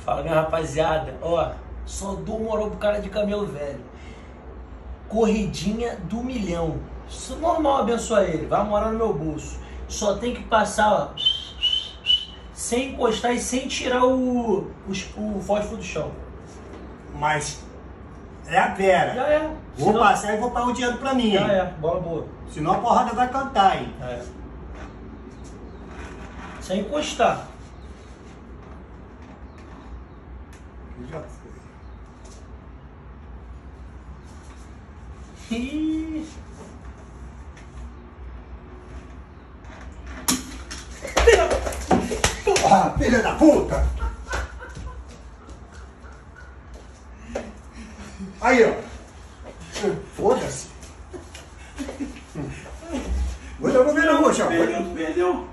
Fala, minha rapaziada, ó, só dou moral pro cara de camelo velho. Corridinha do milhão. Isso é normal abençoar ele, vai morar no meu bolso. Só tem que passar, ó, sem encostar e sem tirar o fósforo do chão. Mas é a fera. Já é. Vou passar e vou pagar o dinheiro pra mim, Já hein? é, bola boa. Senão a porrada vai cantar, hein? É. Sem encostar. Já foi. Ih. Porra, filha da puta! Aí, ó. Foda-se. Vou devolver na roxa. Perdeu.